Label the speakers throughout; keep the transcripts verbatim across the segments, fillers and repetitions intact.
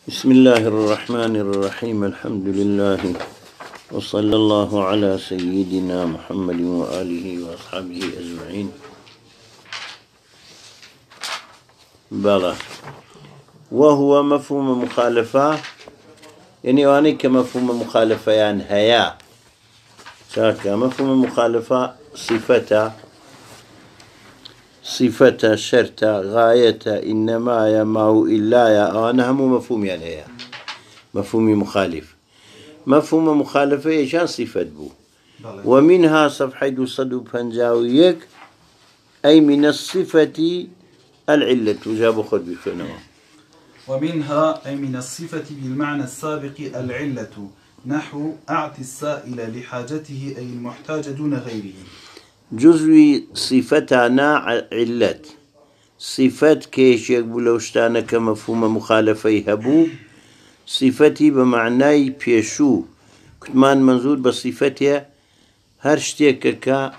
Speaker 1: بسم الله الرحمن الرحيم الحمد لله وصلى الله على سيدنا محمد وآله وأصحابه أجمعين. بلى وهو مفهوم مخالفة يعني واني كمفهوم مخالفة يعني هيا شاكا مفهوم مخالفة صفته صفة شرط غاية إنما يا ما إلا يا أنا هم مفهوم يعني هي مفهوم مخالف مفهوم مخالفة يشان صفة بو ومنها صفحة صدو بنجاويك أي من الصفة العلة جاب خد بفنوه
Speaker 2: ومنها أي من الصفة بالمعنى السابق العلة نحو أعطي السائل لحاجته أي المحتاج دون غيره.
Speaker 1: جزء صفتنا علت صفات كيش يقبلوشتانا كمفهوم مخالفة يهبو صفتي بمعنى بيشو كتمان منظور بصفتها هرشتك ك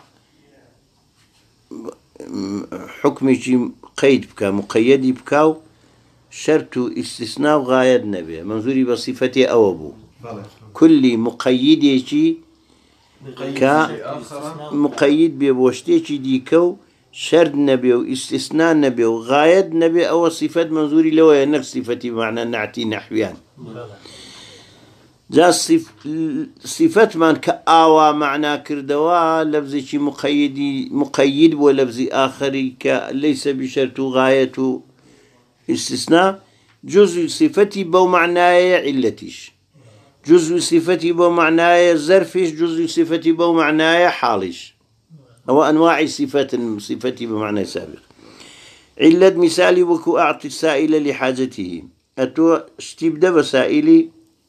Speaker 1: حكمي قيد بك مقيد بكاو شرط استثناء غاية نبي منظوري بصفتي أوبو كل مقيد يشي ك مقيد بوشتيشي ديكو شرط نبي واستثناء نبي وغاية نبي أو صفات منظوري لو ينك صفتي بمعنى نعتي نحويان جاء صف... صفات من كآوا معنى كردوا لفظي شي مقيد مقيد ولفظي آخر ك ليس بشرط غاية استثناء جزء صفتي بو معناي علتيش جزء صفتي بو معناي ظرفيش جزء صفتي بو معناي حاليش أو أنواع صفات صفتي بمعنى سابق. علة مثالي وكو أعطي السائل لحاجته أتو اشتبدا بسائلي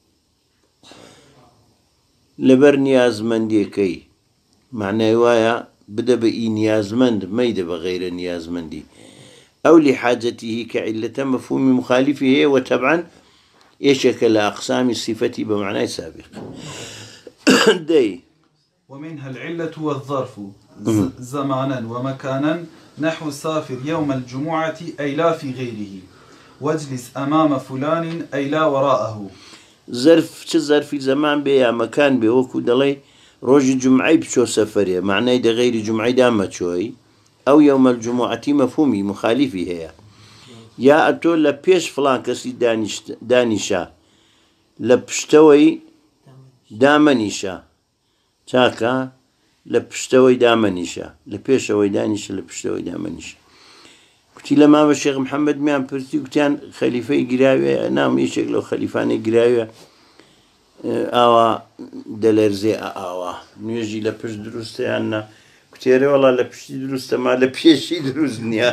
Speaker 1: لبر نيازمندي كي معنى وايا بدا بإي نيازمند ما يدا بغير نيازمندي أو لحاجته كعلة مفهوم مخالفه وطبعا يشكل أقسام الصفة بمعنى سابق. دي
Speaker 2: ومنها العلة والظرف زمانا ومكانا نحو سافر يوم الجمعة أي لا في غيره واجلس أمام فلان أي لا وراءه.
Speaker 1: ظرف چه ظرفی زمان بي يا مكان بي وكو دلي روج الجمعة بشو سفرية معناه ده غير جمعة دامة شوي أو يوم الجمعة مفهومي مخالفي هي يا أتو لبيش فلان كسي دانش دانشا لبشتوي دامنشا تاكا لبشتوي دامنشا لبيشوي دانش لبشتوي دامنشا كنت لما الشيخ محمد ميان برتي كتان خليفة قراوي نام يشيك لو خليفاني قراوي آوا دلرزي آوا نيجي لبش درسته عنا كتيري والله لبشتي درسته ما لبيشي درسنيا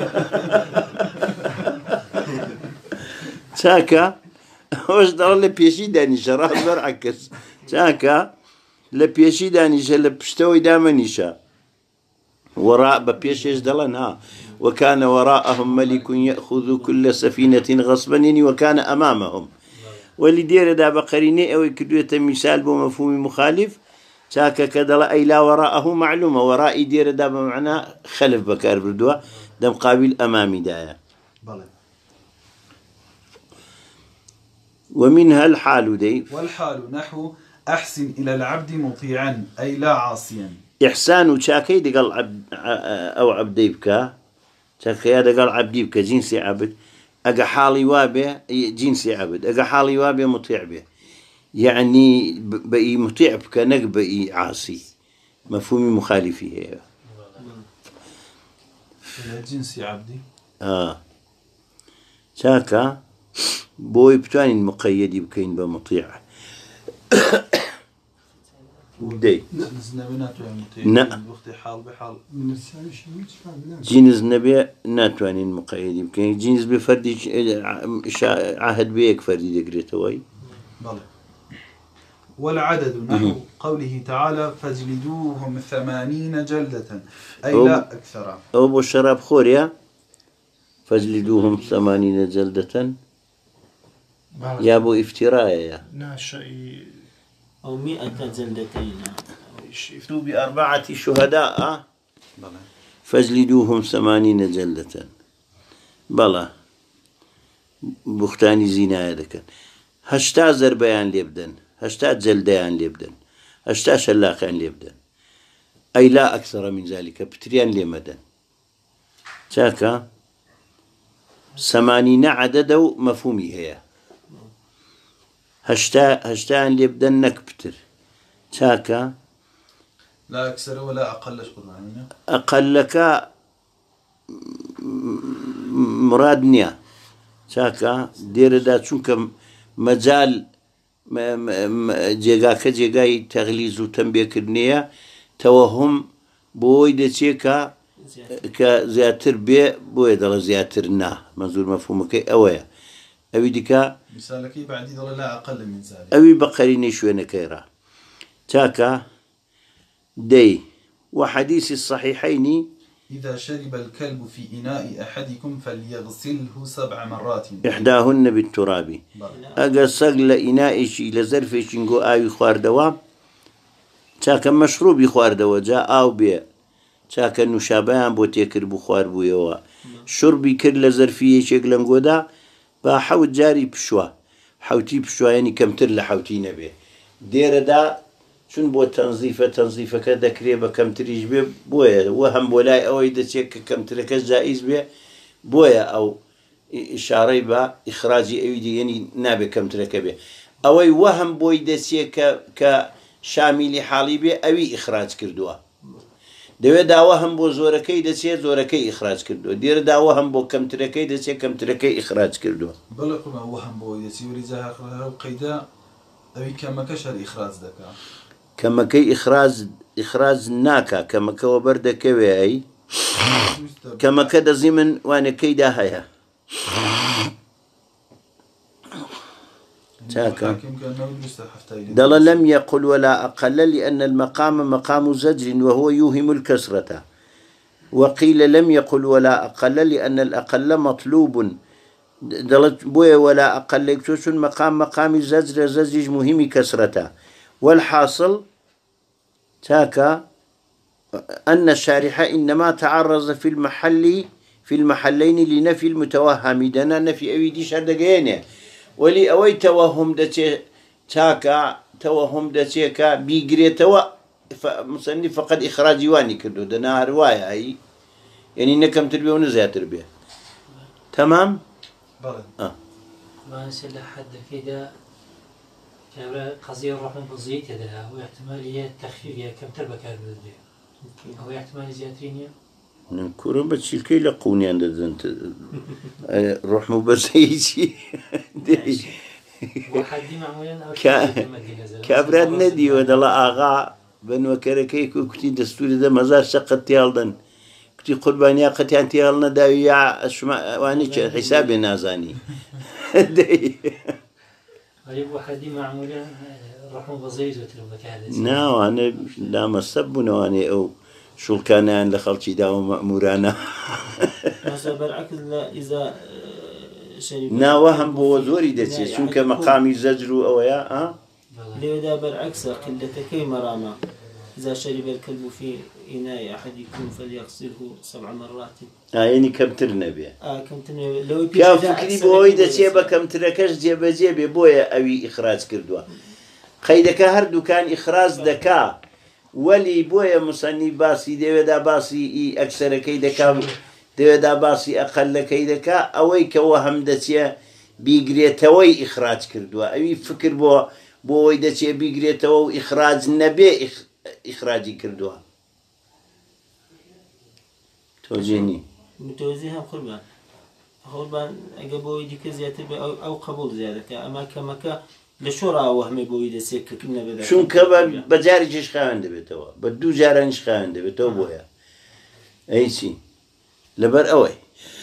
Speaker 1: تاكا وش دار لبيشي دانيشا راح برعكس تاكا لبيشي دانيشا لبشتوي دامنيشا وراء ببيشيش دلنا وكان وراءهم ملك يأخذ كل سفينة غصبا يعني وكان أمامهم ولدير دا بقريني أو كدوة مثال بمفهوم مخالف تاكا كدلا أي لا وراءه معلومة وراء دير دا بمعنى خلف بكار بردوا دا مقابل أمامي دايا. ومنها الحال دي
Speaker 2: والحال نحو أحسن إلى العبد مطيعا أي لا عاصيا.
Speaker 1: إحسان شاكي دقال عبد أو عبدي بكا شاكي دقال عبدي بكا جنسي عبد أجا حالي وابه جنسي عبد أجا حالي وابه مطيع به يعني بقي مطيع بك نق بقي عاصي مفهومي مخالفي هي
Speaker 2: جنسي عبدي
Speaker 1: آه شاكا بوي بتواني مقيدي بكين بمطيع دي نعم جنس نبي ناتوانين مقيدي بكين جنس بفردي عهد بيك فردي دقريتوي.
Speaker 2: والعدد نحو قوله تعالى فاجلدوهم ثمانين جلدة أي لا أكثر.
Speaker 1: أو بالشراب خوريا فاجلدوهم ثمانين جلدة يا أبو افتراء يا
Speaker 3: ناشئ أو مئة جلدتين
Speaker 1: اشتوا بأربعة شهداء فاجلدوهم ثمانين جلدة بلى بوختانی زینایە دەکەن هەشتا زەربەیان لێ بدەن هەشتا جەلدەیان لێ بدەن هەشتا شەلاقیان لێ بدەن ئەی لا ئەکسەرە من زالیکە پتریان لێ مەدەن چاکە سەمانینە عەدەدە و مەفهومی هەیە هەشتا هەشتایان لێ بدەن نەک پتر چاکە
Speaker 2: لا أكثر ولا أقلش قرآننا
Speaker 1: ئەقەلەکە مراد نییە چاکە دێرەدا چونکە مەجال جێگاکە جێگای تەغلیز و تەنبێکردنیە تەوەهم بۆی دەچێت کە کە زیاتر بێ بۆیە دەڵە زیاتر نا مەنزوور مەفهومەکەی ئەوەیە ئەوی دیکە
Speaker 2: مثالك بعد ضل لا أقل من ذلك
Speaker 1: ئەوی بە قەرینەی شوێنەکەیڕا چاکە دەی وحديث الصحيحين
Speaker 2: إذا شرب الكلب في إناء أحدكم فليغسله سبع مرات
Speaker 1: إحداهن بالتراب أجا سجل إنائش إلى زرفش نجو آوي خواردوا چاکە مەشروبی خواردەوە جا ئاو بێ چاکە نوشابەیان بۆ تێکرد بخوار بوویەوە شوربی کرد لە زەرفیەکێک لەنگۆدا با حەوت جاری پشووە حوتی پشوایانی کەمتر لە حوتی نەبێ دێرەدا چون بۆ تەنزیفە تەنزیفەکە دەکرێت بە کەمتریش بێ بۆیە وە هەم بۆ لای ئەوەی دەچێت کە کەمترەکەش جائیز بێ بۆیە ئەو ئیشارەی بە ئیخراجی ئەوی دیگەنی نابێت کەمترەکە بێ ئەوەی وە هەم بۆی دەچێت کە شامیلی حاڵی بێ ئەوی ئیخراج کردووە دەوێت داوە هەم بۆ زۆرەکەی دەچێت زۆرەکەی ئیخراج کردووە دێرە داوە هەم بۆ کەمترەکەی دەچێت کەمترەکەی ئیخراج کردووە
Speaker 2: بەڵێ وەهم بۆ دەچی وریجا قەیدا ئەوی کەمەکە شەر ئیخراج دەکا
Speaker 1: کەمەکەی ئیخراج ئیخراج ناکا کەمەکەەوە بەردەکەوێ ئەی کەمەکە دەزی من وانەکەیدا هەیە دل لم يقل ولا أقل لأن المقام مقام زجر وهو يوهم الكسرة وقيل لم يقل ولا أقل لأن الأقل مطلوب دلت بوي ولا أقل يكتوش مقام مقام زجر زجر مهم كسرة والحاصل تاكا أن الشارح إنما تعرض في المحل في المحلين لنفي المتوهم دنا نفي أويدي شردقينه ولي أوي توهم دتي تاكا توهم دتيكا بيجريتوا مصنف فقد إخراج واني كدو دنا رواية هي يعني نكم تربية ونزهة تربية تمام؟
Speaker 4: آه. ما سلا حد كده كابرا قضية الروح بزيت هذا هو احتمال هي التخفيف هي كم تربة كاربل هو احتمال زيادتين
Speaker 1: كورة بتشيلكي لقوني عند الزنت روح مبزيتي
Speaker 4: وحدي معمولا
Speaker 1: كابرات ندي ولا لا آغا بن وكركي كنتي دستوري ده مزار شقة تيالدن كنتي قربانيا قتي أنت يالنا داوية أشما واني حسابي نازاني
Speaker 4: غريب وحدي معمولا روح مبزيت وتربة كاربل
Speaker 1: نعم أنا لا مسبنا واني أو شو كان عن لخلتي داو مأمورانا
Speaker 3: هذا بالعكس إذا
Speaker 1: نا وهم بوزوري دتي شو كمقامي زجرو أو يا ها
Speaker 3: لذا بالعكس قلة كي مرامة إذا شرب الكلب في إناء أحدكم فليغسله سبع مرات
Speaker 1: آه يعني كم ترنبيه
Speaker 3: آه كم ترنبيه لو
Speaker 1: كيف فكري بوي دتي بكم تركش جيب جيب بويا أوي إخراج كردوا خيدك هردو كان إخراج دكا ولي بويا مصني باسي ديودا باسي إي أكثر كيدكا ديودا باسي أقل كيدكا أوي كوهم دتيا بيجريتوي إخراج كردوا أوي فكر بو بوي دتيا بيجريتو إخراج نبي إخ إخراجي كردوا توجيني
Speaker 3: متوزيها قربان قربان أجابوي ديك زيادة أو أو قبول زيادة أما كمكا لشورا وهمي بويدا سيك كنا بدا
Speaker 1: شون كبا بجاري جيش خاوند بتوا بدو جارانش خاوند بتوا بويا اي سي لبر اوي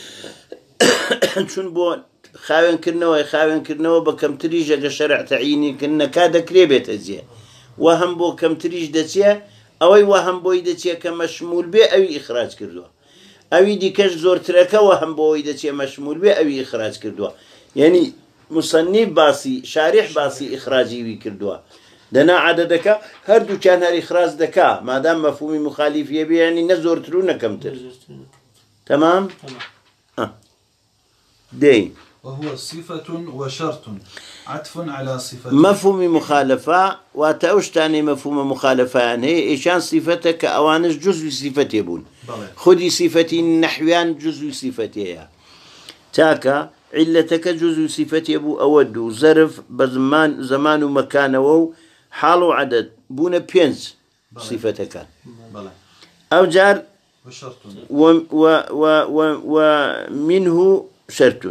Speaker 1: شون بو خاوين كرنوا خاوين كرنوا بكم تريجا شرع تعيني كنا كاد كريبت ازيا وهم بو كم تريج دتيا اوي وهم بو دتيا كمشمول بي اوي اخراج كردوا اوي ديكش زور تركا وهم بو دتيا مشمول بي اوي اخراج كردوا يعني مصنف باسي شارح باسي إخراجي ويكردوا دنا عددك هردو كان هالإخراج دكا ما دام مفهومي مخالف يبي يعني نزور ترونا كمتر تمام؟
Speaker 3: تمام
Speaker 1: آه. دي
Speaker 2: وهو صفة وشرط عطف على صفة.
Speaker 1: مفهوم مخالفة وتأوشتاني مفهوم مخالفة يعني إيشان صفتك أوانش جزء صفتي يبون خذي صفتي نحويان جزء صفتي تاكا علتك جزء صفتي يبو أود زرف بزمان زمان ومكان وو حال وعدد بون بينز صفتك أو جار
Speaker 2: وشرط
Speaker 1: و و و و ومنه شرط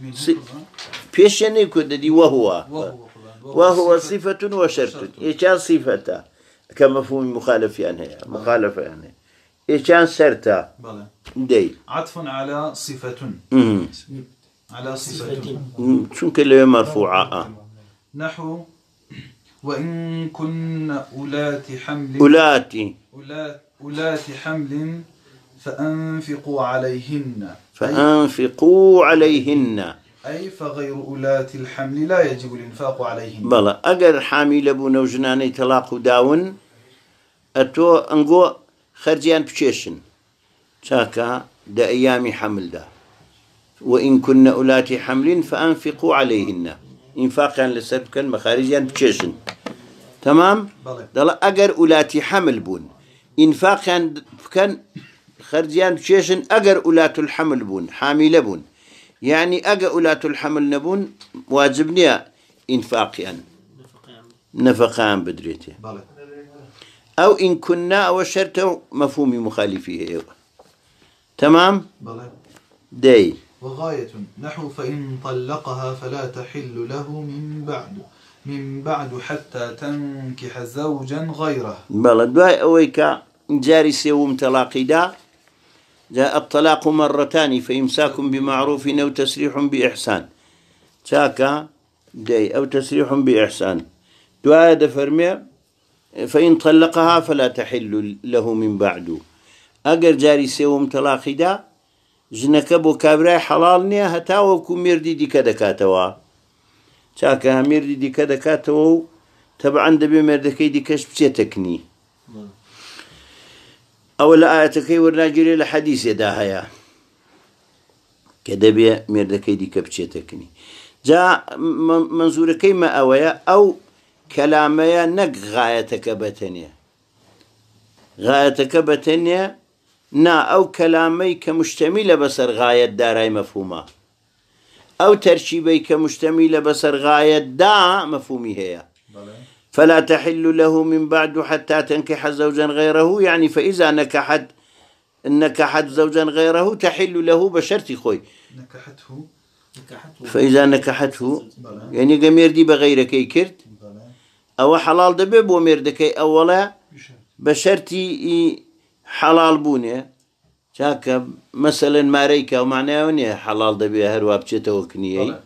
Speaker 1: بيش يعني كددي وهو وهو صفة وشرط إيشان صفته كمفهوم مخالف يعني مخالفة يعني إيشان شرطه دي
Speaker 2: عطف على صفة على صفة
Speaker 1: شو كلمة مرفوعة
Speaker 2: نحو وإن كن أولات حمل
Speaker 1: أولاتي
Speaker 2: أولات حمل فأنفقوا عليهن
Speaker 1: فأنفقوا عليهن
Speaker 2: أي فغير أولات الحمل لا يجب الإنفاق عليهن.
Speaker 1: بلى أجر حامل بونا وجناني طلاق داون أتو أنجو خرجيان بشيشن شاكا دا أيام حمل دا وإن كن أولات حمل فأنفقوا عليهن إنفاقا لسبكا مخارجيان بشيشن تمام دلا أجر أولات حمل بون إنفاقا كان خرجيان بشيشن أجر أولات الحمل بون حامل بون يعني أجا أولاة الحمل نبون واجبني إنفاقيا نفقان بدريته أو إن كنا أو شرط مفهوم مخالفيه تمام داي
Speaker 2: وغاية نحو فإن طلقها فلا تحل له من بعد من بعد حتى تنكح زوجا غيره.
Speaker 1: بلى دواي أويكا جاري سيوم تلاقي دا جاء الطلاق مرتان فإمساك بمعروف أو تسريح بإحسان شاكا داي أو تسريح بإحسان دعاء دفرمي فإن طلقها فلا تحل له من بعد أجر جاري سيوم طلاقي دا جنكبو كابراي حلال نيا هتاوكو ميردي دي كدكاتوا شاكا ميردي دي كدكاتوا طبعا دبي مردكي دي كشف تكني أول آية كي ورناجري لحديث يداها كدبي مردكي دي كبتشتكني جاء منظور كيما أويا أو كلاميا نق غايتك بتنيا غايتك بتنيا نا أو كلامي كمشتملة بسر غاية داراي مفهومة أو ترشيبي كمشتملة بسر غاية دا مفهومي هي فلا تحل له من بعد حتى تنكح زوجا غيره يعني فإذا نكحت نكحت زوجا غيره تحل له بشرط خوي
Speaker 2: نكحته
Speaker 1: فإذا نكحته يعني قمير دي بغيرك كرت أو حلال دبب وميردك أولا بشرطي حلال بوني شاك مثلا ماريكا ومعناه وني حلال دبي هروا بشته وكنيه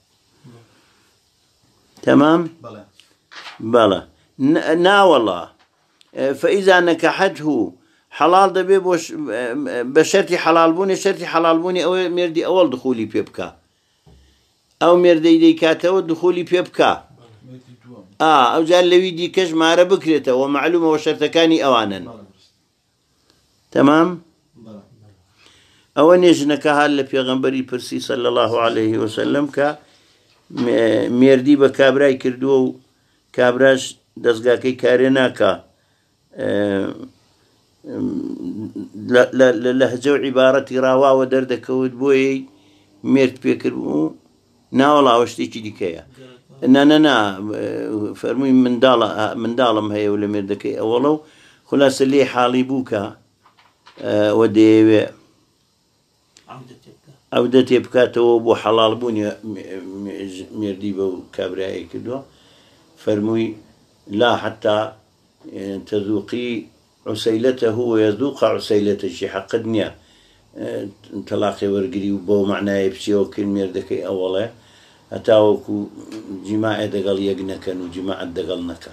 Speaker 1: تمام بلى نا والله فإذا نكحته حلال دبي بشرطي حلال بوني شرطي حلال بوني أو ميردي أول دخولي بيبكا أو ميردي دي كاته ودخولي بيبكا آه أو جال لوي دي كش مارا بكرته ومعلومة وشرطكاني أوانا تمام أو نجنك هال في غنبري برسي صلى الله عليه وسلم كا ميردي بكابراي كردو كابراش دزگاكي كاريناكا لهجو عبارتي راوا ودردك ودبوي ميرت بيكر نا والله وشتي دي كيا نا نا نا فرمي من دالا من دالم هي ولا ميردكي اولو خلاص اللي حالي بوكا ودي عودتي بكاتو بو حلال بوني ميردي بو كابراي كدو فرمي لا حتى تذوقي عسيلته ويذوق عسيلته شي حق الدنيا تلاقي ورقري وبو معناه يبشي وكل ميردكي أولا أتاوكو جماعة دقل يقنكن وجماعة دقل نكا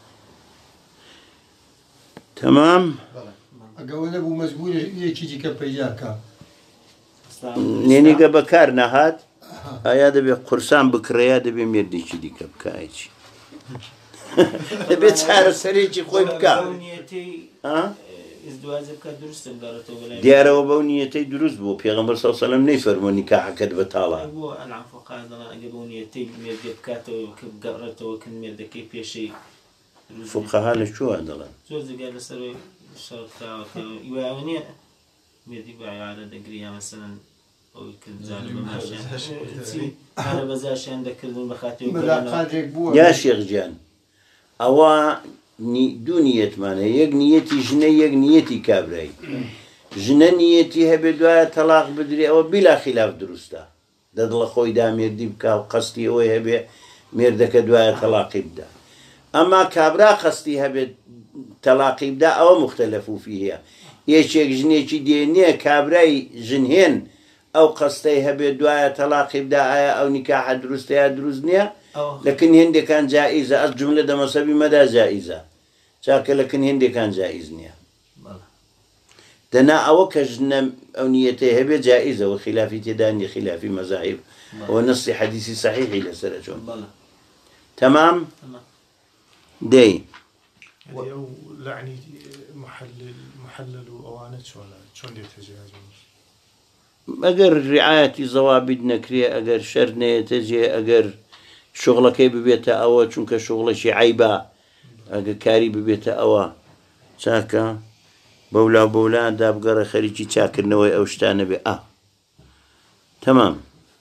Speaker 1: تمام
Speaker 5: أقول أبو مسبول يجي كبياكا
Speaker 1: نيني كبكار نهات أياد بقرصان بكريا دبي ميردي شدي كبكايش تبي تسهر سريج خوي بكا
Speaker 3: ازدواج بکات دروستە بدارێتەوە بەلای
Speaker 1: دیارەوە بەو نیەتەی دروست بوو پێغەمبەر صلی الله علیه و سلم نەیفەرمووە نیکاحەکەت بەتاڵە
Speaker 3: بۆ ئەنعام فوقها دەڵێن ئەگە بەو نیەتەی مێردێ بکاتەوە کە بگەڕێتەوە کە مێردەکەی پێشەی
Speaker 1: فوقەها لە چووە دەڵێن
Speaker 3: زۆر جگە لەسەرەوەی شەڕتاوە کە ئیوایەوە نییە مێردی بەعیادە دەگری یا مەسەلەن ئەوی کرد جانب ماشیان هەرە بەزاشیان دەکردن بە خاتێ
Speaker 5: ملاقاتێک بووە
Speaker 1: یا شێخجیان ئەوە دوو نیەتمانە یەک نیەتی ژنە یەک نیەتی کابرایی ژنە نیەتی هەبێ دوایە تەلاق بدرێ ئەوە بیلا خلاف دروستە دەدڵە خۆی دا مێردی بکە و قەستی ئەوەی هەبێ مێردەکە دوایە تەلاقی بدا ئەما کابرا قەستی هەبێت تەلاقی بدا ئەوە مختلەف فیه یەکێک ژنێکی دێنێ کابرای ژنهێن ئەو قەستەی هەبێت دوایە تەلاقی بدا ئایا ئەو نیکاحە دروستە یا دروست نییە لەکن هێندێکان جائیزە ئەس جملە دەمەسەبی مەدا جائیزە چاکە لەکن هێندێکان جائیز نییە دەنا ئەوە کە ژنە ئەو نیەتەی هەبێت جائیزەوە خلافی تێدا نیە خلافی مەزاهیب ئەوە نەسی حەدیثی صحیحی لەسەرە چۆن تەمام دەی
Speaker 6: ئەو لعنی محلل محلل و ئەوانە چۆنە چۆن دێتە جێ
Speaker 1: ئەگەر ڕعایەتی زەوابیت نەکرێ ئەگەر شەر نێتە جێ ئەگەر شغڵەکەی ببێتە ئەوە چونکە شغڵەشی عیبە ئەگە کاری ببێتە ئەوە چاکە بەولا بەولا دابگەڕە خەریکی چاکردنەوەی ئەو شتانە بێ ئا تەمام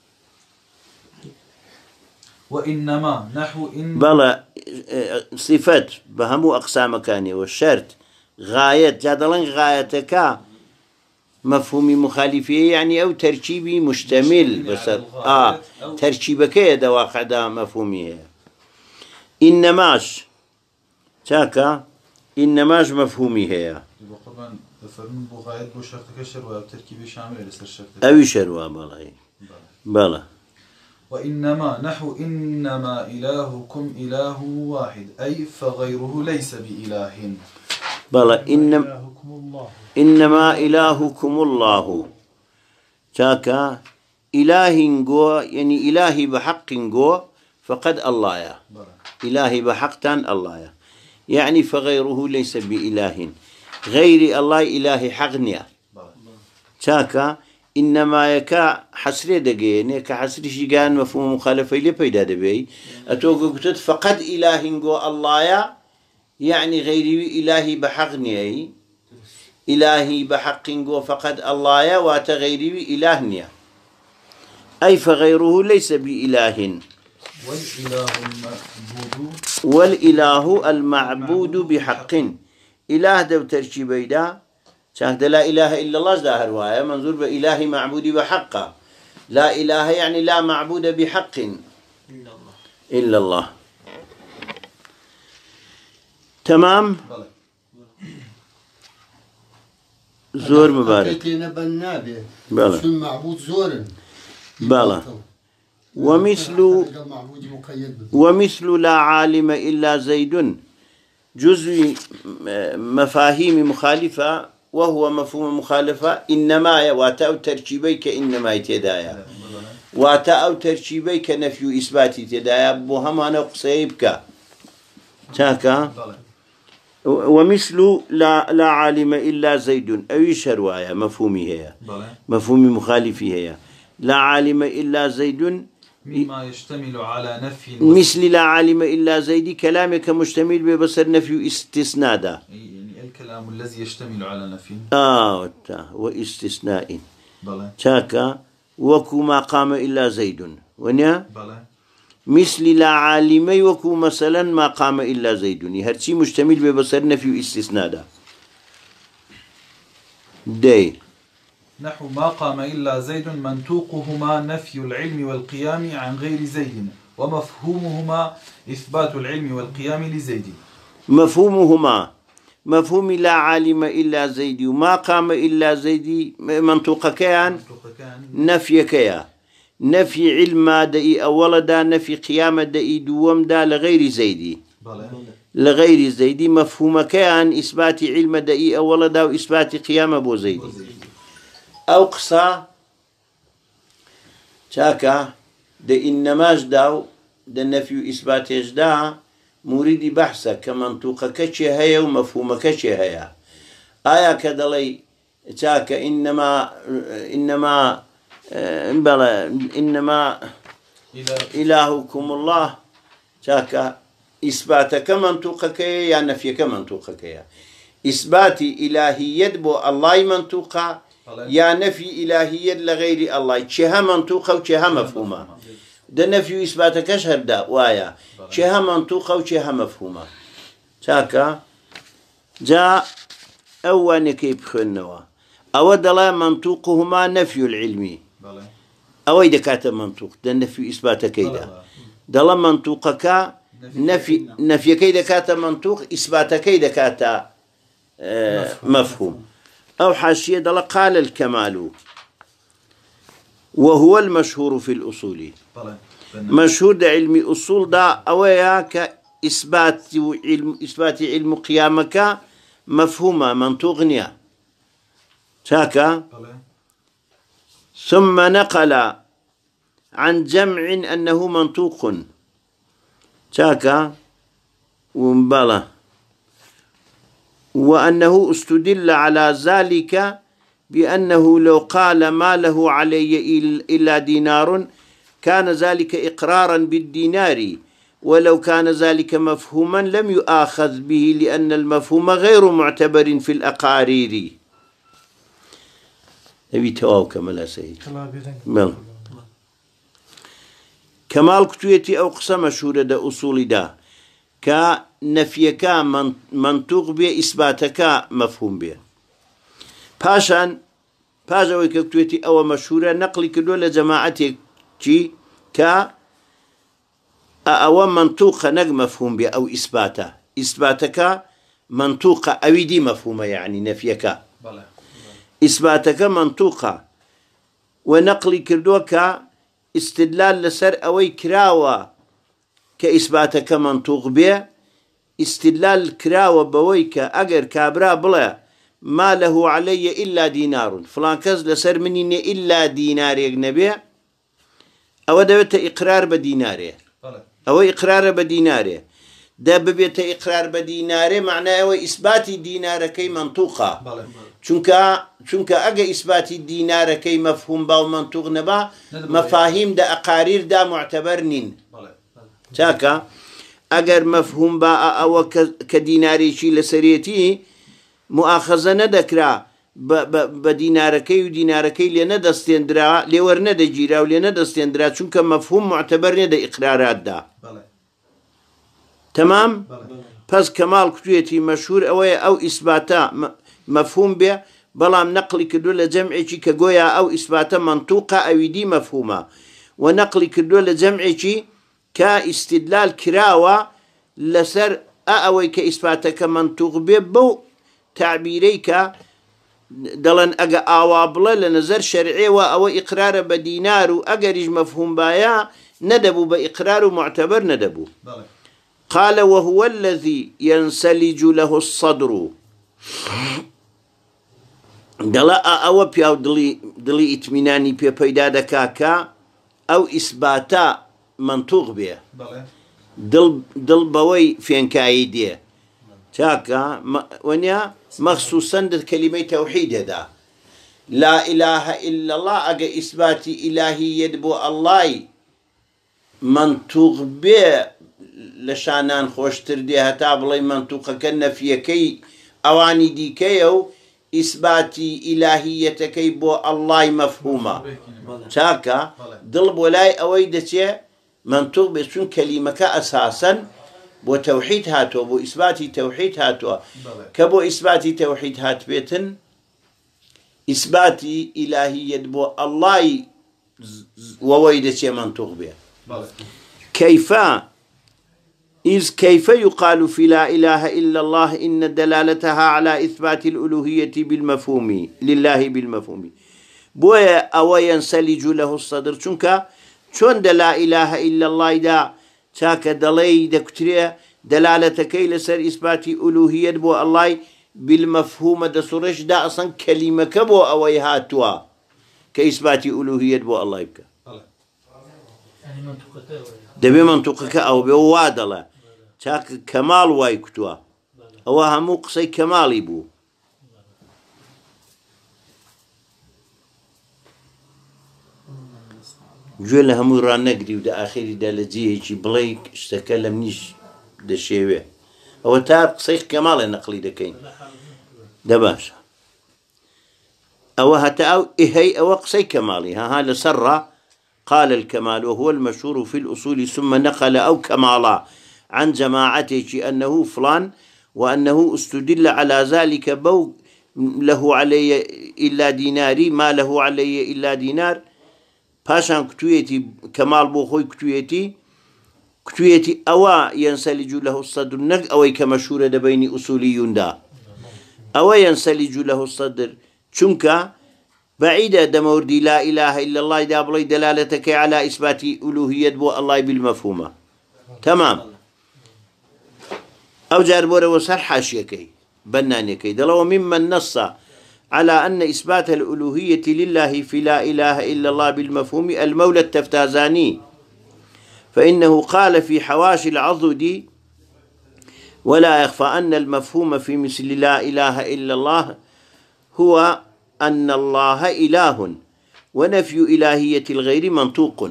Speaker 2: وإنما نحو إن
Speaker 1: بەڵە صفەت بە هەموو ئەقسامەکانیەوە شەرت غایەت جا دەڵێن غایەتەکە مفهومی مخالفیە یعنی ئەو تەرکیبی مشتەمیل بەسەر ئا تەرکیبەکەیە دەواقعدا مەفهومی هەیە ئینەماش چاکە ئینەماش مەفهومی هەیە
Speaker 2: وقبان فرمون بو غاية بو شرطك شروع تركيب شامل لسر شرطك
Speaker 1: ئەوی شەروە بەڵێ بەڵە
Speaker 2: وإنما نحو إنما إلهكم إله واحد أي فغيره ليس بإله
Speaker 1: بەڵە إنما إلهكم الله چاکە ئیلاهینگۆ یعنی ئیلاهی بە حەقینگۆ فقد الله يا إلهي بحقتان الله يا يعني فغيره ليس بإله غير الله إلهي حقنيا شاكا إنما يكا حسري دقيني كحسري شيغان مفهوم مخالفة لي بيدا دبي أتوقع قلت فقد إلهي نقو الله يا يعني غير إلهي بحقنيا إلهي بحق نقو فقد الله يا واتغيري إلهنيا أي فغيره ليس بإله
Speaker 2: والإله المعبود
Speaker 1: والإله المعبود بحق إله دو تركيبي دا شاهد لا إله إلا الله ظاهر وايا منظور بإله معبود بحقه لا إله يعني لا معبود بحق إلا الله تمام زور مبارك بلى
Speaker 5: المعبود زورا
Speaker 1: بلى ومثل ومثل لا عالم إلا زيد جزء مفاهيم مخالفة وهو مفهوم مخالفة إنما واتأو تركيبيك إنما يتدايا واتأو تركيبيك نفي إثبات يتدايا بوهما نقصيبك تاكا ومثل لا, لا عالم إلا زيد أيش رواية مفهومي هي مفهومي مخالفي هي لا عالم إلا زيد
Speaker 2: مما يشتمل على نفي
Speaker 1: مثل لا عالم إلا زيد كلامك مشتمل ببصر نفي استثناء دا
Speaker 2: يعني الكلام الذي يشتمل على نفي
Speaker 1: آه واستثناء
Speaker 2: بلى
Speaker 1: شاكا وكو ما قام إلا زيد ونيا
Speaker 2: بلى
Speaker 1: مثل لا عالمي وكو مثلا ما قام إلا زيد هرشي مشتمل ببصر نفي استثناء دا دي
Speaker 2: نحو ما قام إلا زيد منطوقهما نفي العلم والقيام عن غير زيد ومفهومهما إثبات العلم والقيام لزيد
Speaker 1: مفهومهما مفهوم لا عالم إلا زيد وما قام إلا زيد منطوق كيان نفي كيا نفي علم دئي أول دا نفي قيام دئي دوم دا لغير زيد لغير زيد مفهوم كيان إثبات علم دئي أول دا وإثبات قيام أبو زيد أو قصا شاكا دا إنماش داو دا نفي إثباتيش دا مريد بحثة كمنطوقة كشي هيا ومفهومة كشي هيا آيا كدلي تاك إنما إنما بلى إنما إلهكم الله تاك إثباتك منطوقك يا نفيك منطوقك يا إثبات إلهية بو الله منطوقة يا نفي إلهية لغير الله تشها منطوقة وتشها مفهومة ده نفي إثباتك أشهر دا وايا تشها منطوقة وتشها مفهومة تاك جاء أول كيف خنوا أو دلا منطوقهما نفي العلمي أو إذا كات منطوق ده نفي إثبات كيدا دلا منطوقك نفي نفي كيدا كات منطوق إثبات كيدا كات آه مفهوم أو حاشية دلا قال الكمال وهو المشهور في الأصول مشهور ده علم أصول دا أويا كإثبات علم إثبات علم قيامك مفهومة منطوقنيا تاكا ثم نقل عن جمع أنه منطوق تاكا ومبلا وأنه استدل على ذلك بأنه لو قال ما له علي إلا دينار كان ذلك إقرارا بالدينار ولو كان ذلك مفهوما لم يؤاخذ به لأن المفهوم غير معتبر في الأقارير أبي تواو كمال سيد بل كمال كتويتي أو قسم مشهورة دا أصول دا كنفيك منطوق بي إثباتك مفهوم بي باشان باشا ويكتويتي أو مشهورة نقل كدولة جماعتك جي ك أو منطوق نق مفهوم بي أو إثباته إثباتك منطوق أو دي مفهومة يعني نفيك إثباتك منطوقة ونقل كردوك استدلال لسر أوي كراوة كإثباتك منطوق به استدلال كراوة بويك أجر كابرا بلا ما له علي إلا دينار فلان كز لسر مني إلا دينار يجنبي أو دوت إقرار بديناره أو إقرار بديناره ده ببيت إقرار بديناره معناه أو إثبات ديناره كي منطوقة چونكا چونكا أجا إثبات الدينار كي مفهوم با ومنطوق نبا مفاهيم دا أقارير دا معتبرنين تاكا أجر مفهوم با أو كديناري شي لسريتي مؤاخذة ندكرا بدينار كي ودينار كي لندستندرا لور ندجيرا ولندستندرا چونكا مفهوم معتبر ندا إقرارات دا تمام پس كمال كتويتي مشهور أوي أو إثباتا مفهوم به بلام نقل كدول جمعي كجويا أو إثبات منطوقة أو دي مفهومة ونقل كدول جمعي كاستدلال كراوة لسر أوي كإثباتك منطوق به بو تعبيريك دلن أجا أوابلا لنظر شرعي أو إقرار بدينار وأجرج مفهوم بايا ندبو بإقرار معتبر ندبو قال وهو الذي ينسلج له الصدر دلا أو بياو دلي دلي إتمناني بيا بيدا دكاكا أو إثباتا منطوق بيه دل دل بوي فين كايديه تاكا ونيا مخصوصا كلمة توحيد هذا لا إله إلا الله أجا إثبات إلهي يدبو الله منطوق بيه لشانان خوشتر دي هتا بلاي منطوق كنفي كي أواني دي كيو إثباتي إلهيتكي بو الله مفهومة تاكا دلب ولاي أويدتي منطوق بسون كلمة أساسا بو توحيد هاتو بو إثباتي توحيد هاتو كبو إثباتي توحيد هات بيتن إثباتي إلهية بو الله وويدتي منطوق بيه كيف إذ كيف يقال في لا إله إلا الله إن دلالتها على إثبات الألوهية بالمفهوم لله بالمفهوم بويا أو ينسلج له الصدر چونك چون لا إله إلا الله دا تاك دلي دكتريا دلالتك لسر إثبات ألوهية بو الله بالمفهوم دا سرش دا أصلا كلمة كبو أو يهاتوا كإثبات ألوهية بو الله يبكى دبي منطقك أو بوادلة تاك كمال واي كتوا أو همو قصي كمالي بو گوێ لە هەمووی ڕانەگری و دا ئاخری دا لە جێیەکی بڵێ شتەکە لەم نیش دەشێوێ ئەوە تا قسەی کەماڵێ نەقلی دەکەین دە باشە أو هتا أو إهي أو قصي كمالي ها هذا سر قال الكمال وهو المشهور في الأصول ثم نقل أو كمالا عن جماعته أنه فلان وأنه استدل على ذلك بو له علي إلا ديناري ما له علي إلا دينار باشان كتويتي كمال بوخوي كتويتي كتويتي أوا ينسلج له الصدر نق أو كمشهور بين أصوليون دا أو ينسلج له الصدر چونك بعيدة دموردي لا إله إلا الله دابلي دلالتك على إثبات ألوهية بو الله بالمفهومة تمام أو جاربورة وسر حاشيكي بنانيكي دلو ممن نص على أن إثبات الألوهية لله في لا إله إلا الله بالمفهوم المولى التفتازاني فإنه قال في حواشي العضد ولا يخفى أن المفهوم في مثل لا إله إلا الله هو أن الله إله ونفي إلهية الغير منطوق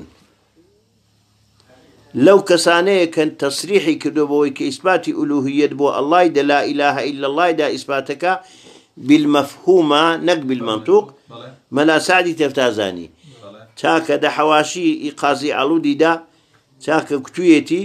Speaker 1: لو كسانه كان تصريحي كدبوي كإثبات ألوهية بو الله دا لا إله إلا الله دا إثباتك بالمفهومة نقبل المنطوق ملا سعدي تفتازاني تاك دا حواشي إقازي علودي دا تاك كتويتي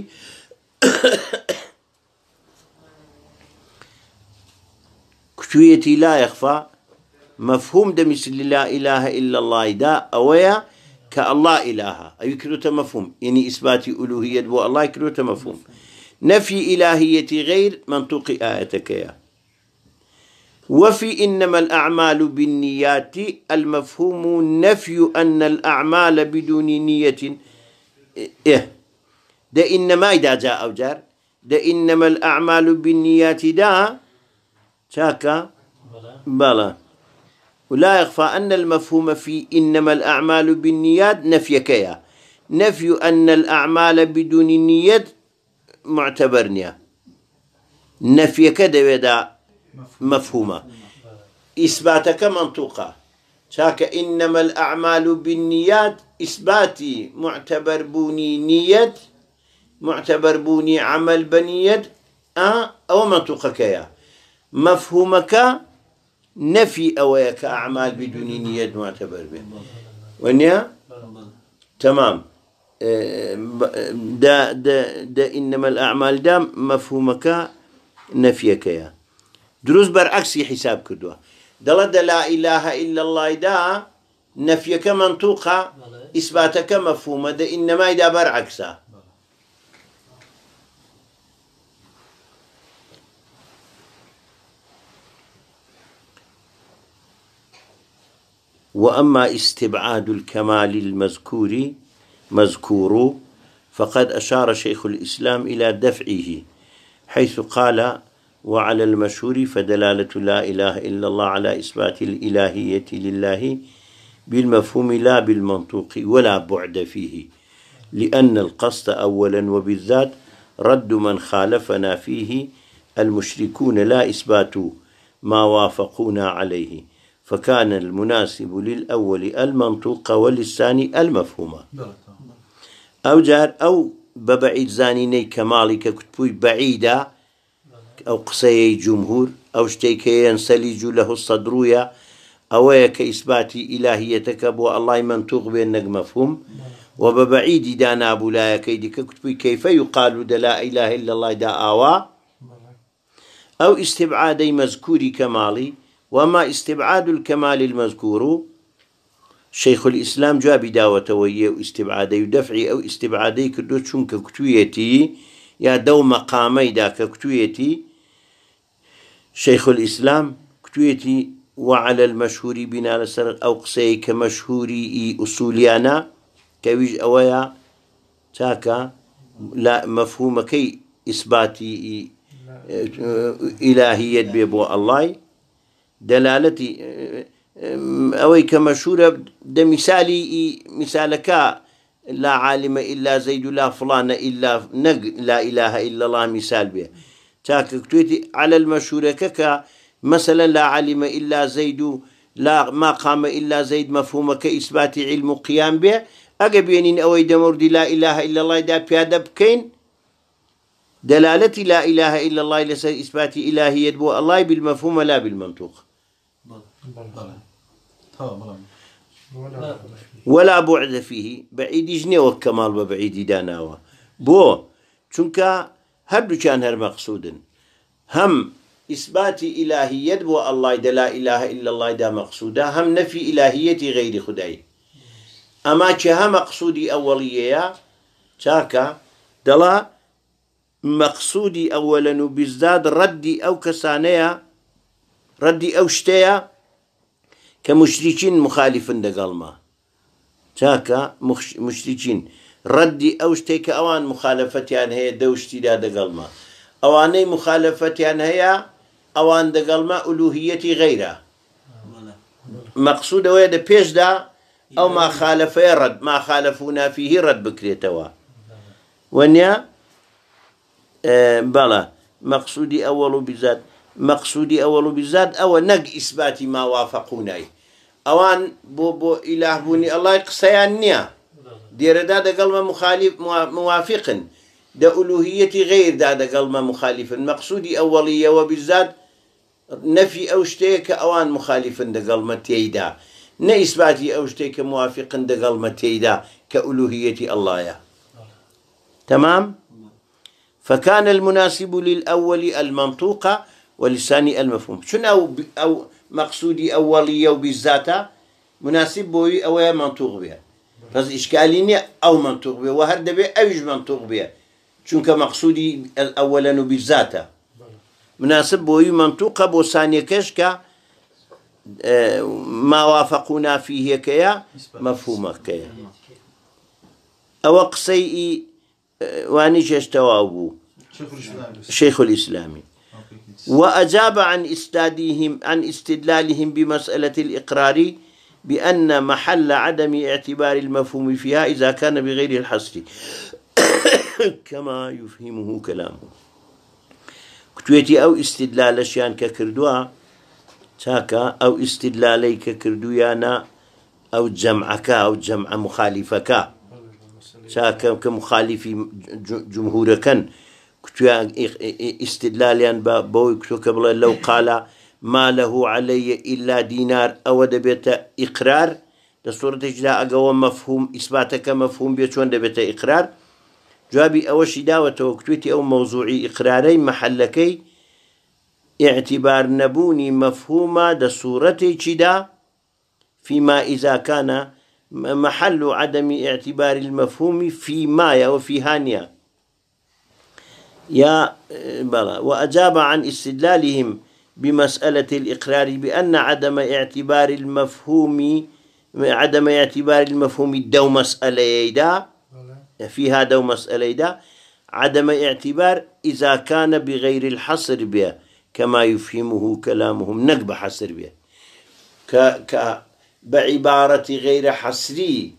Speaker 1: كتويتي لا يخفى مفهوم ده مثل لا إله إلا الله دا أويا كالله إله أي كروت مفهوم يعني إثبات ألوهية بو الله كروت مفهوم نفي إلهية غير منطوق آياتك يا وفي إنما الأعمال بالنيات المفهوم نفي أن الأعمال بدون نية إيه ده إنما إذا جاء أو جار ده إنما الأعمال بالنيات دا شاكا بلا ولا يخفى أن المفهوم في إنما الأعمال بالنيات نفيكيا نفي أن الأعمال بدون نية معتبرنيا نفيك دودا مفهومة إثباتك منطوقة شاك إنما الأعمال بالنيات إثباتي معتبر بوني نية معتبر بوني عمل بنية أه أو منطوقك يا مفهومك نفي أويك أعمال بدون نية معتبر به ونيا تمام دا دا دا إنما الأعمال دا مفهومك نفيك يا دروس برعكس حساب كدوه دلد لا إله إلا الله دا نفيك منطوقة إثباتك مفهومة دا إنما دا برعكسه وأما استبعاد الكمال المذكور مذكور فقد أشار شيخ الإسلام إلى دفعه حيث قال وعلى المشهور فدلالة لا إله إلا الله على إثبات الإلهية لله بالمفهوم لا بالمنطوق ولا بعد فيه لأن القصد أولا وبالذات رد من خالفنا فيه المشركون لا إثبات ما وافقونا عليه فكان المناسب للأول المنطوق وللثاني المفهوم أو جار أو ببعيد زانيني كمالك كتبوي بعيدة أو قصي جمهور أو شتيكي ينسلج له الصدروية أو كإثبات إلهيتك بو الله منطوق بأنك مفهوم وببعيد دانا أبو لا كيدك كتبوي كيف يقال دا لا إله إلا الله دا آوا أو استبعادي مذكور كمالي وما استبعاد الكمال المذكور شيخ الإسلام جاء بداوة ويه واستبعادي ودفعي أو استبعادي كدو چونك كتويتي يا دو مقامي داك كتويتي شيخ الإسلام كتويتي وعلى المشهور بنا لسر أو قصي كمشهوري أصوليانا كويج أويا تاكا لا مفهوم كي إثباتي إلهية بيبو الله دلالتي أوي كمشهورة ده مثالي مثالك لا عالم إلا زيد لا فلان إلا نق لا إله إلا الله مثال به تاك كتويتي على المشهورة كك مثلا لا عالم إلا زيد لا ما قام إلا زيد مفهوم كإثبات علم قيام به ئەگە بێنین ئەوەی دەمەوردی لا إله إلا الله دا پیادە بکەین دلالەتی لا إله إلا الله لەسەر ئیسباتی ئیلاهیەت بۆ الله بالمفهوم لا بالمنطوق ولا بعد فيه بعيد جنيوة كمال ببعيد داناوا بو چونك هردو كان هر مقصود هم إثبات إلهية بو الله دا لا إله إلا الله دا مقصودا هم نفي إلهية غير خداي أما كها مقصودي أولية تاكا دلا مقصودي أولا بالذات ردي أو كسانيا ردي أو شتيا كمشركين مخالف دقالما تاكا مشركين ردي أو شتيك أوان مخالفتيان هي دوشتي دا دقالما أواني مخالفتيان هي أوان دقالما ألوهيتي غيرها مقصود ويدا بيش دا أو ما خالف رد ما خالفونا فيه رد بكريتوا ونيا آه بلا مقصودي أول بذات مقصودي أول بذات أو نق إثبات ما وافقوناي أوان بو بو إله بوني الله يقصيان نيا دير دا دا قلما مخالف موافق دا ألوهيتي غير دا دا قلما مخالف مقصودي أولية وبالذات نفي أو شتيك أوان مخالف دا قلما تيدا نا إثباتي أو شتيك موافق دا قلما تيدا كألوهية الله يا. تمام؟ فكان المناسب للأول المنطوق وللثاني المفهوم شنو أو, أو مقصودي أولية وبالذات مناسب بوي أو منطوق بها فز إشكاليني أو منطوق بها وهرد بها أوج منطوق بها شنك مقصودي الأولا بالذات مناسب بوي منطوق بو ثانية كشكا ما وافقنا فيه كيا مفهومه كيا أو قصي وانيش اشتوابو شيخ الإسلامي وأجاب عن استدلالهم عن استدلالهم بمسألة الإقرار بأن محل عدم اعتبار المفهوم فيها إذا كان بغير الحصر كما يفهمه كلامه كتويتي أو استدلال شيان ككردوا تاكا أو استدلالي ككردويانا أو جمعك أو جمع مخالفك تاكا كمخالفي جمهوركا كتويا استدلاليان بوي كتو قبل لو قال ما له علي إلا دينار أو دبيت إقرار لصورة جدا أقوى مفهوم إثباتك مفهوم بيتون دبيت إقرار جوابي أوشي داوة وكتويتي أو موضوعي إقراري محلكي اعتبار نبوني مفهومة دا صورتي جدا فيما إذا كان محل عدم اعتبار المفهوم فيما وفي هانيا يا بلا وأجاب عن استدلالهم بمسألة الإقرار بأن عدم اعتبار المفهوم عدم اعتبار المفهوم دو مسألة دا فيها دو مسألة دا عدم اعتبار إذا كان بغير الحصر به كما يفهمه كلامهم نقب حصر به ك ك بعبارة غير حصري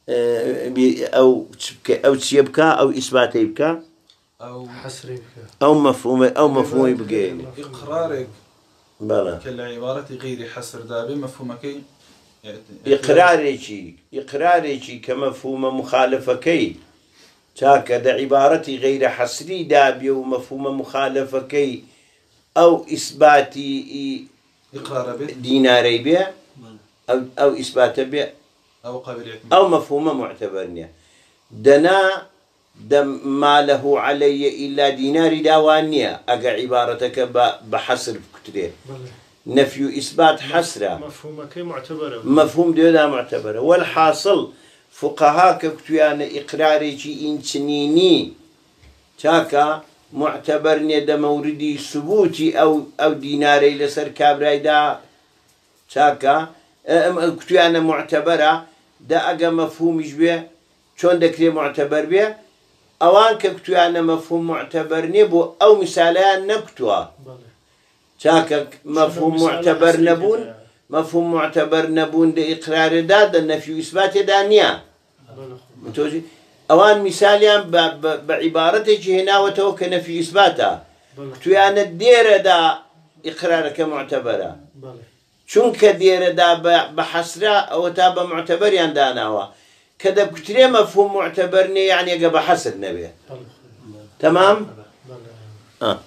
Speaker 1: أو أو تشبكة أو إثباتي بك
Speaker 2: أو
Speaker 6: حصري بك
Speaker 1: أو مفهوم أو مفهوم بك
Speaker 2: إقرارك
Speaker 1: بلى
Speaker 2: كالعبارة غير حصر دابي مفهومك
Speaker 1: إقراري إقراري كمفهوم مخالفكي تاكد عبارة غير حصري دابي ومفهوم مخالفكي أو إثباتي
Speaker 2: إقرار به
Speaker 1: ديناري به أو أو إثبات به
Speaker 2: أو قابل
Speaker 1: أو مفهوم معتبرني دنا دم ما له علي إلا دينار داوانية أقع عبارتك بحصر كتير نفي إثبات حسرة
Speaker 6: مفهومك معتبرة
Speaker 1: مفهوم ده معتبرة والحاصل فقهاء كتيان إقراري شيء إنسانيني تاكا معتبرني ده موردي ثبوتي أو أو ديناري لسر كابراي دا تاكا كتيان معتبرة ده أقا مفهوم يشبه شون دكري معتبر به أوان كتيان مفهوم معتبر نبو أو مثالان نكتوا تاكا مفهوم معتبر نبون مفهوم معتبر نبون ده إقرار داد النفي إثبات دانيا متوجه أوان مثاليان بعبارته هنا وتوكل في إثباتها كتيان الدير دا إقرارك معتبرة شون كدير دا بحسرة أو تابع معتبر ينداناوا كذا كتير مفهوم معتبرني يعني قبل حسد نبيه تمام آه.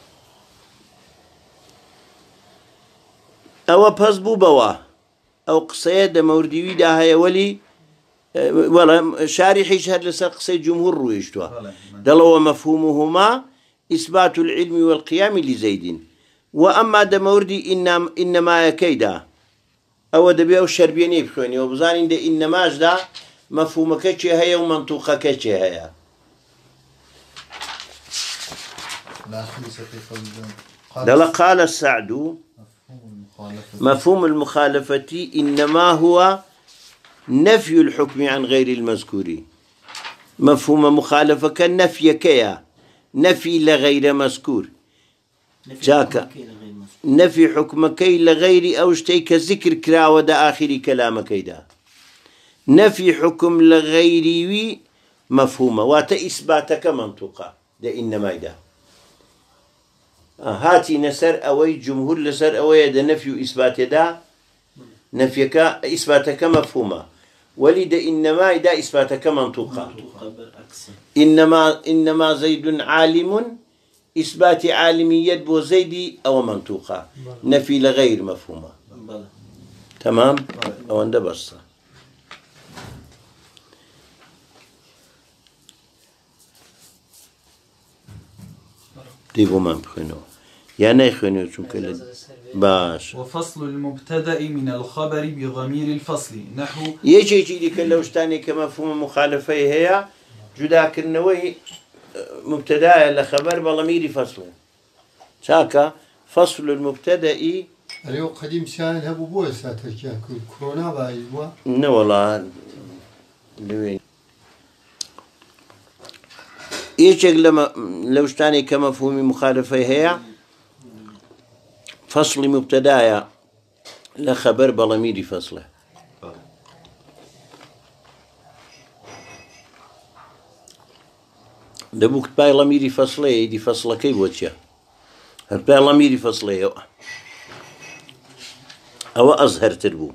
Speaker 1: أو بزبو بوا أو قصيد موردي ده هي ولي ولا شارح يشهد لسر قصيد جمهور رويشتوا دلوا مفهومهما إثبات العلم والقيام لزيد وأما دموردي إنما إنما يكيدا أو دبيو الشربيني بخوني وبزانين ده إنما جدا مفهومك كي هي ومنطوقك كي هي دل قال السعد مفهوم المخالفة إنما هو نفي الحكم عن غير المذكور مفهوم مخالفة كالنفي كيا نفي لغير مذكور جاك نفي حكمك لغير أو شتيك ذكر كرا ودا آخر كلامك دا نفي حكم لغير مفهومة واتا إثباتك منطوقة ده إنما دا هاتي نسر أوي جمهور لسر أوي دا نفي إثبات دا نفيك إثباتك مفهومة ولد إنما دا إثباتك منطوقة إنما إنما زيد عالم إثبات عالمية بو زيدي أو منطوقة نفي لغير مفهومة تمام أو عند بس ديبو ما بخنو يعني يخنو شو كله باش
Speaker 2: وفصل المبتدأ من الخبر بضمير الفصل نحو
Speaker 1: يجي يجي كله وشتاني كمفهوم مخالفة هي جدا كنوي مبتدأ لخبر بضمير فصل شاكا فصل المبتدأ
Speaker 5: اليوم قديم شان هبو بوس هاتك كورونا بايوا
Speaker 1: لا والله لوين يجي لما لو شتاني كمفهوم مخالفة هي فصل مبتدايا لخبر بضمير فصله دبوك باي ضمير فصله دي فصله كي بوتشا باي ضمير فصله او اظهر تربو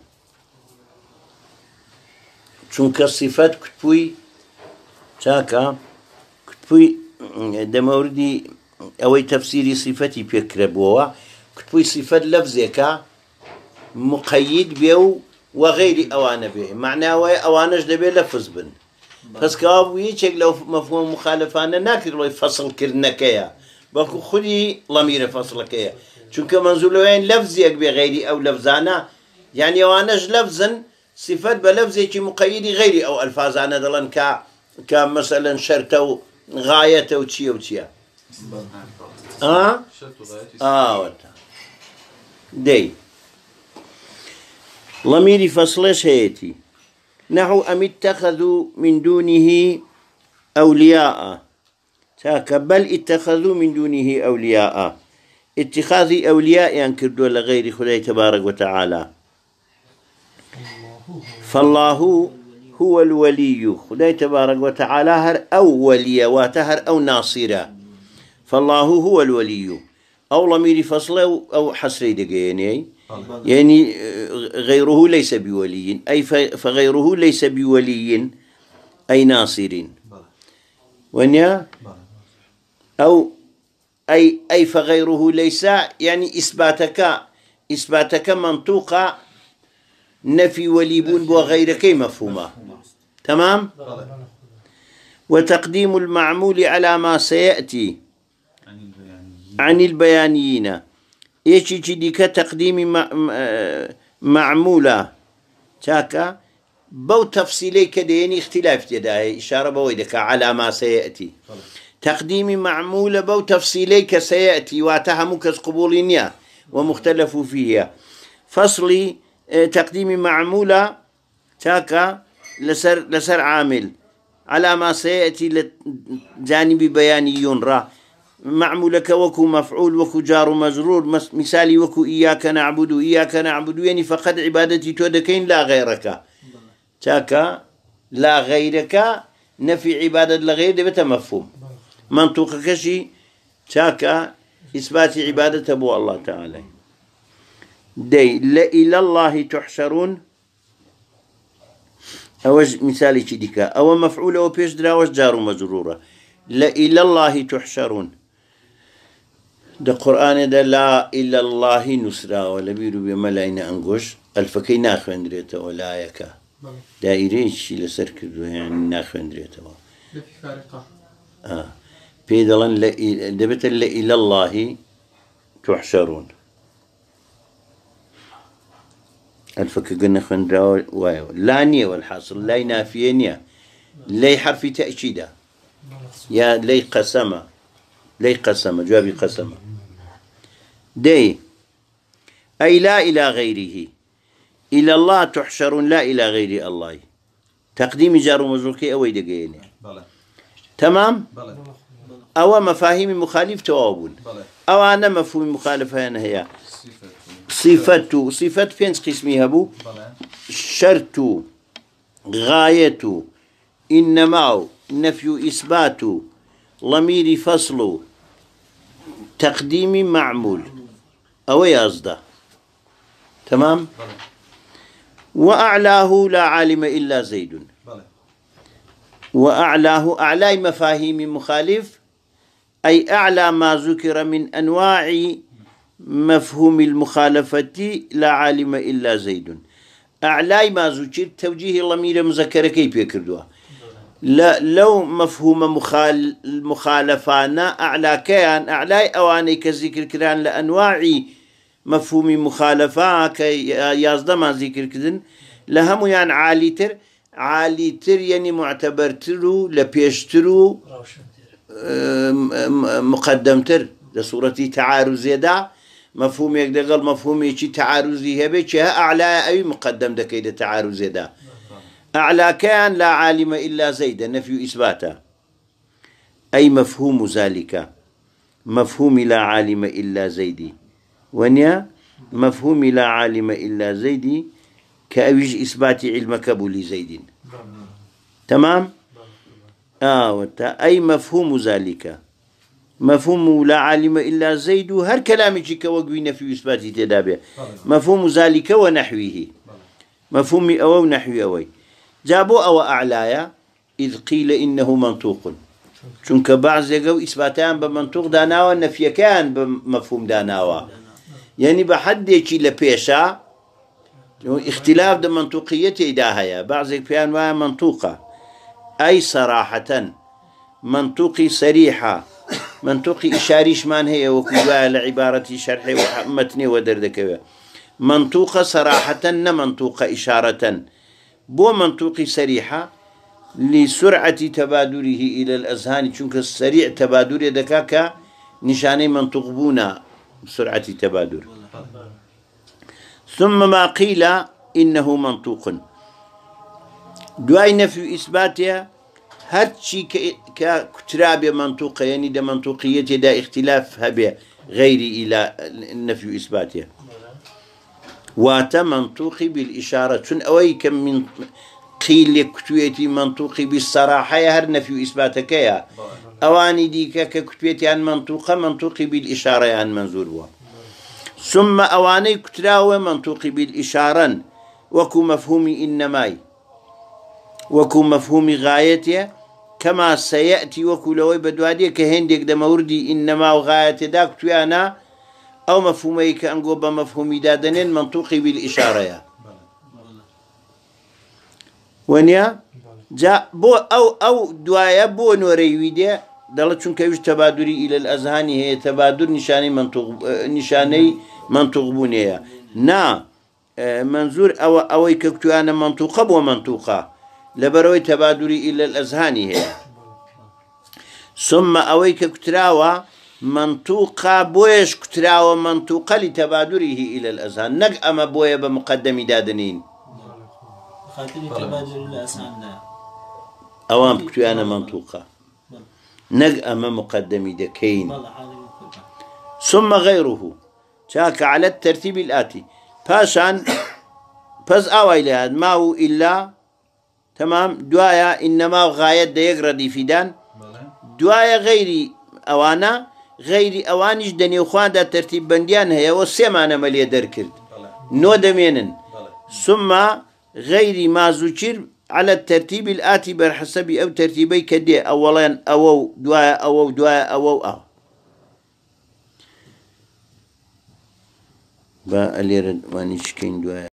Speaker 1: چونك الصفات كتبوي شاكا كتبوي دموردي اوي تفسيري صفتي بيكربوا كتبوي صفات لفظك مقيد بيو وغير اوان به معناه اوانش دبي لفظ بن بس كابو يشك لو مفهوم مخالفانا ناكر لو فصل كرنكيا باكو خدي ضمير فصل كيا چونك منزول وين لفظك بغير او لفظانا يعني اوانش لفظا صفات بلفظك مقيد غير او الفاظانا دلن ك كمثلا شرط غايه او شيء او شيء اه اه وتا دي ضمير فصلش هيتي نحو أم اتخذوا من دونه أولياء تاك بل اتخذوا من دونه أولياء اتخاذ أولياء ينكردوا لغير خداي تبارك وتعالى فالله هو الولي خداي تبارك وتعالى هر أو ولي واتهر أو ناصرة فالله هو الولي أو ضمير فصله أو حسري دقيني يعني غيره ليس بولي أي فغيره ليس بولي أي ناصر ونيا أو أي أي فغيره ليس يعني إثباتك إثباتك منطوقة نفي وليبون وغيرك مفهومة تمام وتقديم المعمول على ما سيأتي عن البيانيين ايش ديك تقديم معمولة تاكا بو تفصيلي كديني اختلاف جداي اشاره بويدك على ما سياتي تقديم معمولة بو تفصيلي كسياتي واتهمك قبولينيا ومختلف فيها فصل تقديم معمولة تاكا لسر لسر عامل على ما سياتي لجانب بياني را معمولك وكو مفعول وكو جار مجرور مثالي وكو إياك نعبد إياك نعبد يعني فقد عبادتي تودكين لا غيرك تاكا لا غيرك نفي عبادة لغير ده مفهوم منطوقك شي تاكا إثبات عبادة أبو الله تعالى دي لا إلى الله تحشرون أوج مثالي كديكا أو مفعول أو بيش دراوش جار مجرورة لا إلى الله تحشرون ده قرآن ده لا إلى الله نسرا ولا بيرو بملايين أنقش الفكي ناخوين دريته ولا يكا دائري شي لسر كردو يعني ناخوين دريته
Speaker 5: لا في فارقة
Speaker 1: آه بيدلن لا دبت لا إلى الله تحشرون الفكي قلنا خوين دراو وايو لا نية والحاصل لا نافية نية لا حرف تأكيدا يا لي قسمة لي قسمة جوابي قسمة دي أي لا إلى غيره إلى الله تحشرون لا إلى غير الله تقديم جار ومجرور كي أوي دقيني تمام
Speaker 2: بلى
Speaker 1: أو مفاهيم مخالف توابون أو أنا مفهوم مخالفة هنا هي صفة صفة فين قسمها بو شرط غاية إنما نفي إثبات ضمير فصل تقديم معمول أو يصدى تمام وأعلاه لا عالم إلا زيد وأعلاه أعلى مفاهيم مخالف أي أعلى ما ذكر من أنواع مفهوم المخالفة لا عالم إلا زيد أعلى ما ذكر توجيه ضمير مذكر كيف يكردوها لا لو مفهوم مخال مخالفانا أعلى كيان أعلى أواني كذكر كران لأنواع مفهوم مخالفة كي يازد ما ذكر كذن لهم يعني عالي تر عالي تر يعني معتبر ترو لبيشترو مقدم تر لصورة تعارض يدا مفهوم يقدر مفهوم يشي تعارضي هبه أعلى أي مقدم دكيد تعارض يدا أعلى كان لا عالم إلا زيد نفي إثباته أي مفهوم ذلك مفهوم لا عالم إلا زيد ونيا مفهوم لا عالم إلا زيد كأوج إثبات علمك بولي زيد تمام آه أي مفهوم ذلك مفهوم لا عالم إلا زيد هر كلامك كوجوي نفي إثبات تدابع مفهوم ذلك ونحوه مفهوم أو نحوه أوي جابوا أو أعلايا إذ قيل إنه منطوق چونك بعض يقول إثباتان بمنطوق داناوا نفي كان بمفهوم داناوا يعني بحد يجي لبيشا اختلاف ده منطوقيته داهيا بعض يقول منطوقة أي صراحة منطوقي صريحة منطوقي إشاريش مان هي وكذا لعبارة شرح متني ودردك منطوقة صراحة نمنطوقة إشارة بو منطوقي صريحة لسرعة تبادله إلى الأذهان چونك السريع تبادل دكاكا نشاني منطوق بونا سرعة تبادل ثم ما قيل إنه منطوق دواي نفي إثباتها هرشي كتراب منطوقة يعني دا منطوقية دا اختلاف هبه غير إلى نفي إثباتها واتا منطوقي بالإشارة شن أوي كم من قيل كتويتي منطوقي بالصراحة هر نفي إثباتك يا أواني ديكا كتويتي عن منطوقة منطوقي بالإشارة عن منظور بوا ثم أواني كتراوة منطوقي بالإشارة وكو مفهومي إنماي وكو مفهومي غايتي كما سيأتي وكو لوي بدوادي كهندك دا موردي إنما وغايتي داك تويانا أو مفهومي كأنقو بمفهومي دادنين منطوقي بالإشارة يا ونيا جاء بو أو أو دوايا بو نوريويدي دلت شون كيوش تبادري إلى الأذهان هي تبادر نشاني منطوق نشاني منطوق بونيا نا منظور أو أو يكتوانا منطوقة بو منطوقة لبروي تبادري إلى الأذهان هي ثم أو يكتراوا منطوقة بويش كتراوا منطوقة لتبادره إلى الأذهان نق أما بويا بمقدم دادنين
Speaker 3: خاطري تبادل الأذهان لا
Speaker 1: أوام كتوانا منطوقة نق أما مقدم دكين ثم غيره شاك على الترتيب الآتي باشان بس أوي لهذا ما هو إلا تمام دوايا إنما غاية ديقردي فيدان دوايا غيري أوانا غيري أوانيش دني وخوان دا ترتيب بنديان هي والسيمانة مليا دركرد نو دمينن ثم غيري ما زوجر على الترتيب الآتي بحسب أو ترتيبي كدي أولا أو دعاء أو دعاء أو أو با اللي رد وانيش كين دعاء